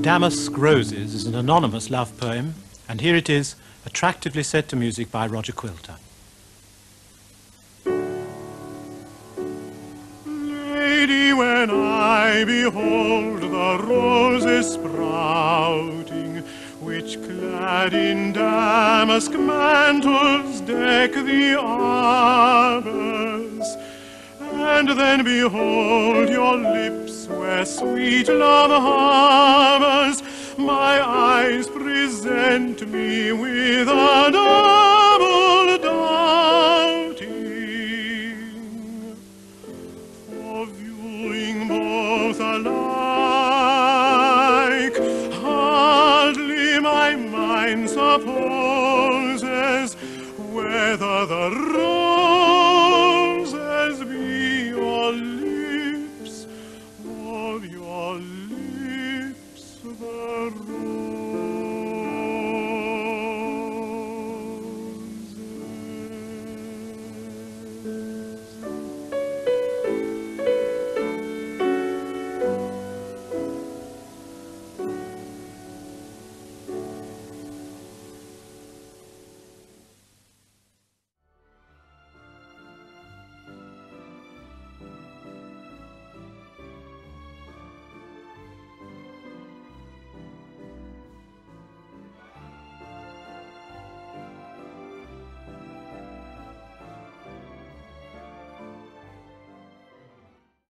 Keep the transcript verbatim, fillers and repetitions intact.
Damask Roses is an anonymous love poem, and here it is, attractively set to music by Roger Quilter. Lady, when I behold the roses sprouting, which clad in damask mantles deck the arbors, and then behold your lips where sweet love harbors, my eyes present me with a double doubting. For viewing both alike, hardly my mind supposes whether the